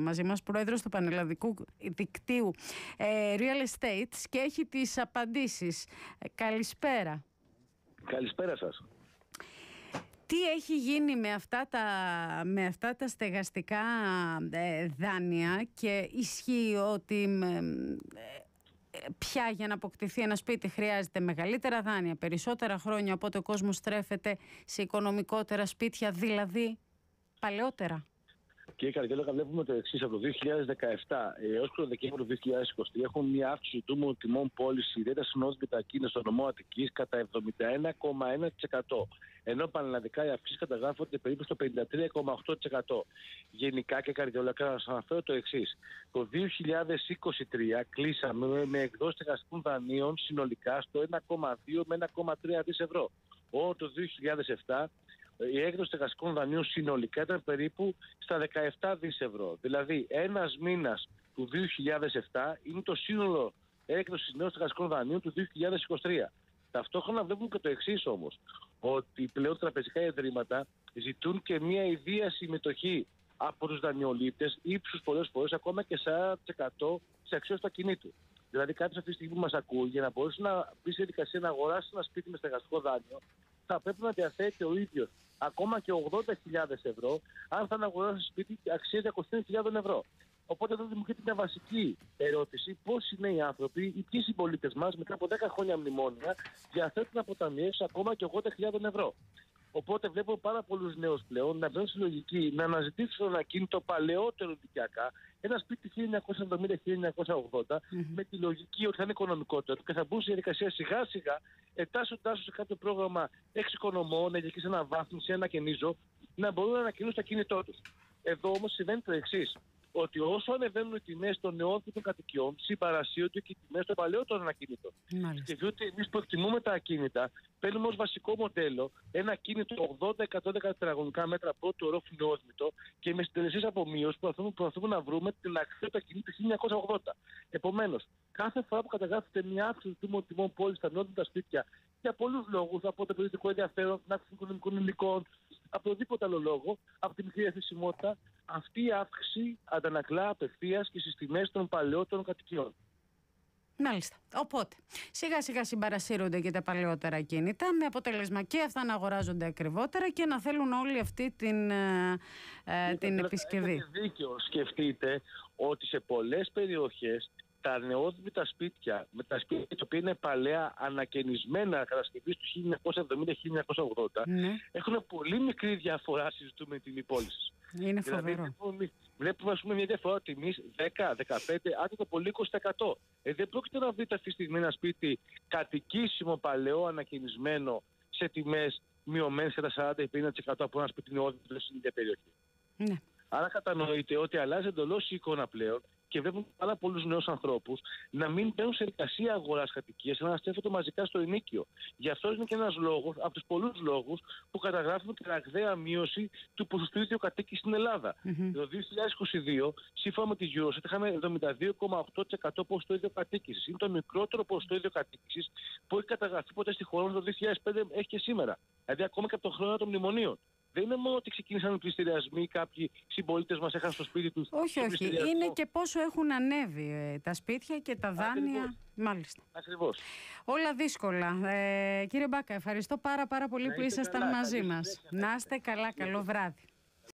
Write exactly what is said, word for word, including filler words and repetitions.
Μπάκο μαζί μας, πρόεδρος του Πανελλαδικού Δικτύου ε, Real Estate, και έχει τις απαντήσεις. Ε, καλησπέρα. Καλησπέρα σας. Τι έχει γίνει με αυτά τα, με αυτά τα στεγαστικά ε, δάνεια, και ισχύει ότι ε, πια για να αποκτηθεί ένα σπίτι χρειάζεται μεγαλύτερα δάνεια, περισσότερα χρόνια, οπότε ο κόσμος στρέφεται σε οικονομικότερα σπίτια, δηλαδή παλαιότερα? Κύριε Καρδιόλογα, βλέπουμε το εξής: από το δύο χιλιάδες δεκαεπτά έως το Δεκέμβριο του δύο χιλιάδες είκοσι τρία έχουμε μια αύξηση του τιμών πώληση ιδιαίτερα συνόδευτα ακίνητα στο νομό Αττικής κατά εβδομήντα ένα κόμμα ένα τοις εκατό. Ενώ πανελλαδικά οι αυξήσεις καταγράφονται περίπου στο πενήντα τρία κόμμα οκτώ τοις εκατό. Γενικά και καρδιολακά, να σας αναφέρω το εξής: το δύο χιλιάδες είκοσι τρία κλείσαμε με εκδόσεις στεγαστικών δανείων συνολικά στο ένα κόμμα δύο με ένα κόμμα τρία δις ευρώ. Όλο το δύο χιλιάδες επτά η έκδοση στεγαστικών δανείων συνολικά ήταν περίπου στα δεκαεπτά δις ευρώ. Δηλαδή, ένας μήνας του δύο χιλιάδες επτά είναι το σύνολο έκδοση νέων στεγαστικών δανείων του δύο χιλιάδες είκοσι τρία. Ταυτόχρονα βλέπουμε και το εξής όμως: ότι πλέον τραπεζικά ιδρύματα ζητούν και μια ιδία συμμετοχή από τους δανειολήπτες ύψους πολλές φορές ακόμα και σαράντα τοις εκατό σε αξιώσεις του ακινήτου. Δηλαδή, κάποιος αυτή τη στιγμή που μας ακούει, για να μπορέσει να μπει σε διαδικασία να αγοράσει ένα σπίτι με στεγαστικό δάνειο, θα πρέπει να διαθέτει ο ίδιος ακόμα και ογδόντα χιλιάδες ευρώ, αν θα αγοράσει σπίτι αξία διακόσιες χιλιάδες ευρώ. Οπότε εδώ δημιουργείται μια βασική ερώτηση: πώς είναι οι άνθρωποι, οι ποιοι συμπολίτες μας, μετά από δέκα χρόνια μνημόνια, διαθέτουν αποταμιεύσεις ακόμα και ογδόντα χιλιάδες ευρώ. Οπότε βλέπω πάρα πολλούς νέους πλέον να μπαίνουν στη λογική να αναζητήσουν ένα ακίνητο παλαιότερο οικιακά, ένα σπίτι χίλια εννιακόσια εβδομήντα με χίλια εννιακόσια ογδόντα, mm-hmm. με τη λογική ότι θα είναι οικονομικότερο και θα μπουν στη διαδικασία σιγά σιγά, ετάσσοντάς σε κάποιο πρόγραμμα εξοικονομών, ενεργειακής αναβάθμισης, ένα καινίζω, να μπορούν να ανακοινούν το ακίνητό τους. Εδώ όμως συμβαίνει το εξής: ότι όσο ανεβαίνουν οι τιμές των νεόφυτων κατοικιών, συμπαρασύονται και οι τιμές των παλαιότερων ακινήτων. Και διότι εμείς που εκτιμούμε τα ακίνητα, παίρνουμε ως βασικό μοντέλο ένα ακίνητο ογδόντα με εκατό τετραγωνικά μέτρα πρώτου ορόφου νεόσμητο και με συντελεστές απομείωσης που προσπαθούμε να βρούμε την αξία του ακινήτου χίλια εννιακόσια ογδόντα. Επομένως, κάθε φορά που καταγράφεται μια αύξηση του τιμών πώλησης στα νεόσμητα σπίτια, για πολλούς λόγους, από το πολιτικό ενδιαφέρον, την αύξηση οικονομικών υλικών, από οδήποτε άλλο λόγο, από τη μικρή εθνισμότητα, αυτή η αύξηση αντανακλά απευθείας και στις τιμές των παλαιότερων κατοικιών. Μάλιστα. Οπότε, σιγά σιγά συμπαρασύρονται και τα παλαιότερα ακίνητα, με αποτέλεσμα και αυτά να αγοράζονται ακριβότερα και να θέλουν όλη αυτή την, ε, ε, την επισκευή. Έχετε δίκιο. Σκεφτείτε ότι σε πολλές περιοχές τα νεόδμητα σπίτια, με τα σπίτια τα οποία είναι παλαιά, ανακαινισμένα κατασκευής του χίλια εννιακόσια εβδομήντα με χίλια εννιακόσια ογδόντα, ναι, έχουν πολύ μικρή διαφορά συζητούμε την τιμή πώλησης. Είναι φοβερό. Δηλαδή, βλέπουμε, βλέπουμε ας πούμε, μια διαφορά τιμής δέκα, δεκαπέντε, άντε το πολύ είκοσι τοις εκατό. Ε, δεν πρόκειται να βρείτε αυτή τη στιγμή ένα σπίτι κατοικήσιμο, παλαιό, ανακαινισμένο, σε τιμές μειωμένες κατά σαράντα με πενήντα τοις εκατό από ένα σπίτι νεόδμητο στην ίδια περιοχή. Ναι. Άρα κατανοείτε ότι αλλάζει εντελώς η εικόνα πλέον και βλέπουμε πάρα πολλούς νέους ανθρώπους να μην μπαίνουν σε δικασία αγοράς κατοικίας, αλλά να στρέφονται μαζικά στο ενοίκιο. Γι' αυτό είναι και ένας λόγος, από τους πολλούς λόγους, που καταγράφουμε την ραγδαία μείωση του ποσοστού ιδιοκατοίκησης στην Ελλάδα. Mm-hmm. Το δύο χιλιάδες είκοσι δύο, σύμφωνα με τη Eurostat, είχαμε εβδομήντα δύο κόμμα οκτώ τοις εκατό ποσοστό ιδιοκατοίκησης. Είναι το μικρότερο ποσοστό ιδιοκατοίκησης που έχει καταγραφεί ποτέ στη χώρα μας, το δύο χιλιάδες πέντε έχει και σήμερα. Δηλαδή, ακόμα και από τον χρόνο των μνημονίων. Δεν είναι μόνο ότι ξεκίνησαν οι πληστηριασμοί, κάποιοι συμπολίτες μας έχασαν στο σπίτι τους. Όχι, όχι. Είναι και πόσο έχουν ανέβει ε, τα σπίτια και τα δάνεια. Ακριβώς. Μάλιστα. Ακριβώς. Όλα δύσκολα. Ε, κύριε Μπάκα, ευχαριστώ πάρα πάρα πολύ να που ήσασταν καλά, μαζί μας. Να είστε καλά, καλό βράδυ.